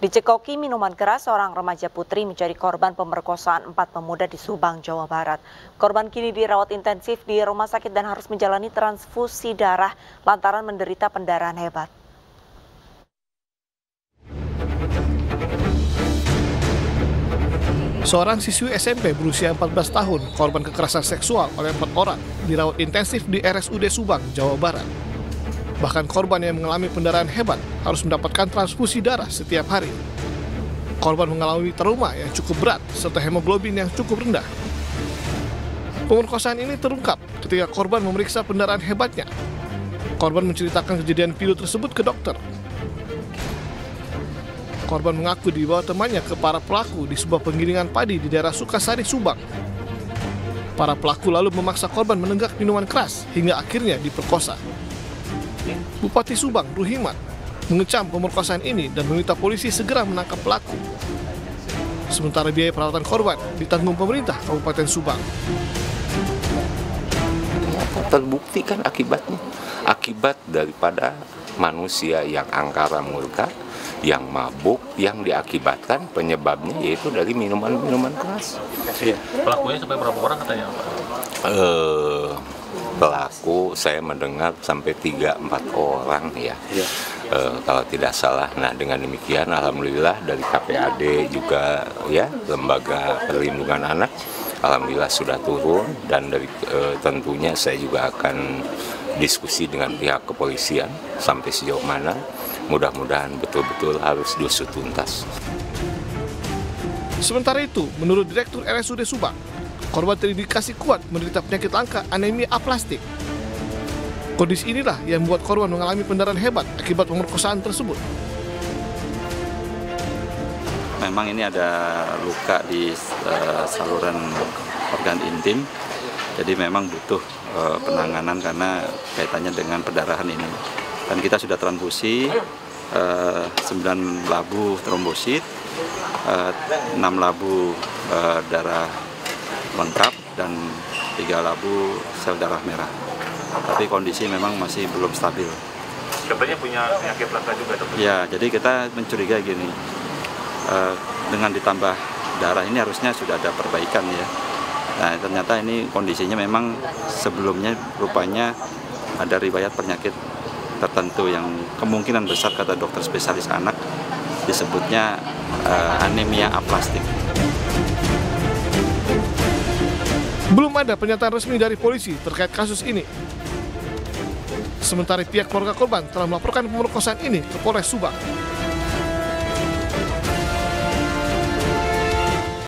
Dicekoki minuman keras, seorang remaja putri menjadi korban pemerkosaan 4 pemuda di Subang, Jawa Barat. Korban kini dirawat intensif di rumah sakit dan harus menjalani transfusi darah lantaran menderita pendarahan hebat. Seorang siswi SMP berusia 14 tahun, korban kekerasan seksual oleh 4 orang, dirawat intensif di RSUD Subang, Jawa Barat. Bahkan korban yang mengalami pendarahan hebat harus mendapatkan transfusi darah setiap hari. Korban mengalami trauma yang cukup berat serta hemoglobin yang cukup rendah. Pemerkosaan ini terungkap ketika korban memeriksa pendarahan hebatnya. Korban menceritakan kejadian pilu tersebut ke dokter. Korban mengaku dibawa temannya ke para pelaku di sebuah penggilingan padi di daerah Sukasari, Subang. Para pelaku lalu memaksa korban menenggak minuman keras hingga akhirnya diperkosa. Bupati Subang, Ruhimat, mengecam pemerkosaan ini dan meminta polisi segera menangkap pelaku. Sementara biaya perawatan korban ditanggung pemerintah Kabupaten Subang. Terbukti kan akibatnya, akibat daripada manusia yang angkara murka, yang mabuk, yang diakibatkan penyebabnya yaitu dari minuman-minuman keras. Pelakunya sampai berapa orang katanya? Pelaku saya mendengar sampai 3-4 orang ya. Kalau tidak salah. Nah, dengan demikian alhamdulillah dari KPAD juga ya, Lembaga Perlindungan Anak, alhamdulillah sudah turun, dan dari tentunya saya juga akan diskusi dengan pihak kepolisian sampai sejauh mana. Mudah-mudahan betul-betul harus diusut tuntas. Sementara itu, menurut Direktur RSUD Subang, korban terindikasi kuat menderita penyakit langka anemia aplastik. Kondisi inilah yang membuat korban mengalami pendarahan hebat akibat pemerkosaan tersebut. Memang ini ada luka di saluran organ intim, jadi memang butuh penanganan karena kaitannya dengan pendarahan ini. Dan kita sudah transfusi 9 labu trombosit, 6 labu darah lengkap, dan 3 labu sel darah merah. Tapi kondisi memang masih belum stabil. Katanya punya penyakit langka juga, dokter? Ya, jadi kita mencurigai gini, dengan ditambah darah ini harusnya sudah ada perbaikan ya. Nah, ternyata ini kondisinya memang sebelumnya rupanya ada riwayat penyakit tertentu yang kemungkinan besar, kata dokter spesialis anak, disebutnya anemia aplastik. Belum ada pernyataan resmi dari polisi terkait kasus ini. Sementara pihak keluarga korban telah melaporkan pemerkosaan ini ke Polres Subang.